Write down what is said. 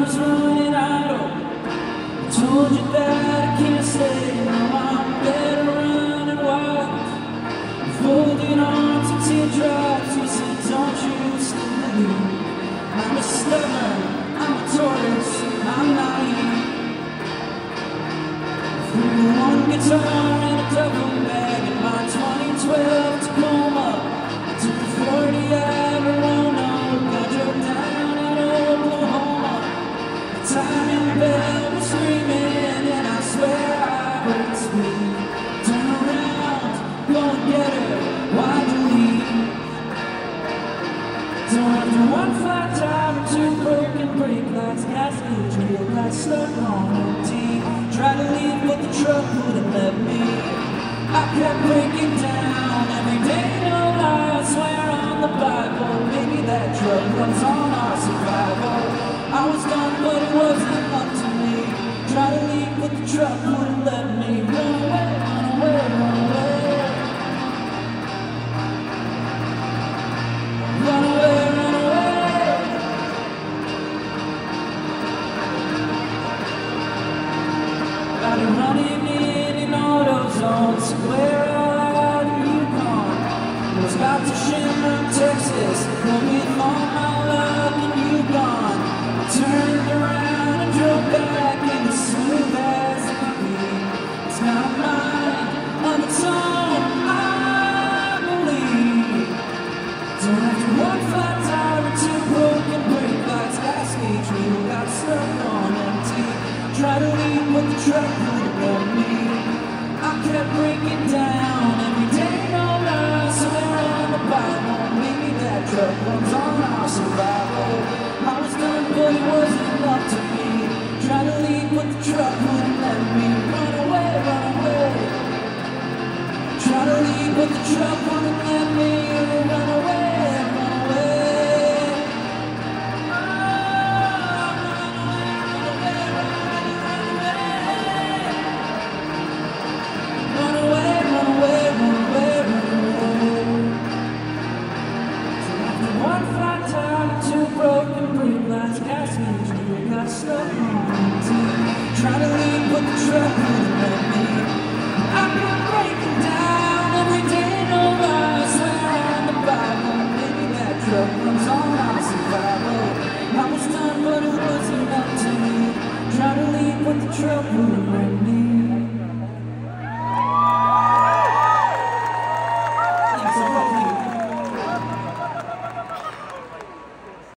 was running idle. I told you that I can't stay. Now I'm better running wild. Folding arms and teardrops. You said, don't you still leave. I'm a stubborn, I'm a tortoise, I'm naive. Threw one guitar in a double bag in my 2012 Tacoma. I took a 40 out of Roanoke. I drove down in Oklahoma. The timing bell was screaming, and I swear I heard it speak. Turn around, go and get her, why'd you leave? Don't have to one flat tire or two broken brake lights, gas leaks, real lights stuck on empty. Tried to leave but the truck wouldn't let me. I kept breaking down every day, no lie, I swear on the Bible. Maybe that truck runs on our survival. I was done but it wasn't up to me. Tried to leave but the truck wouldn't let me. Run away, run away, run away. Run away, run away. Got it running in AutoZone, square out of Yukon. Was about to Shimmer, Texas, but with all my luck and you gone. I turned around and drove back in as smooth as it could be. It's not mine on its own, I believe. Don't have to one flat tire or two broken brake lights, gas gauge wheel got stuck on empty. Try to leave but the truck wouldn't let me. I kept breaking down every day, no lie, swear on the Bible. Maybe that truck runs on our survival. I was done but it wasn't up to me. Try to leave but the truck wouldn't let me. Run away, run away. Try to leave but the truck wouldn't let me. Run away, run away. Broken brake lights, gas engine, got stuck on empty. Try to